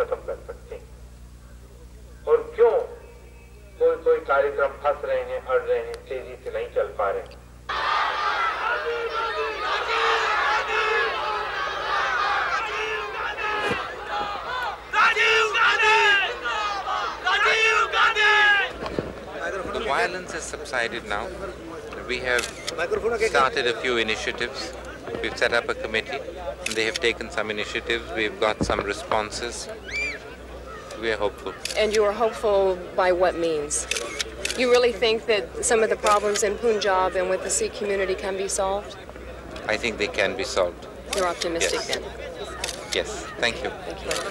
खत्म कर सकते हैं। और क्यों कोई कार्यक्रम फंस रहे हैं, अड़ रहे हैं, तेजी से नहीं चल पा रहे। The violence has subsided now. We have started a few initiatives. We've set up a committee. They have taken some initiatives. We've got some responses. We are hopeful. And you are hopeful by what means? You really think that some of the problems in Punjab and with the Sikh community can be solved? I think they can be solved. You're optimistic Yes. then? Yes. Thank you. Thank you.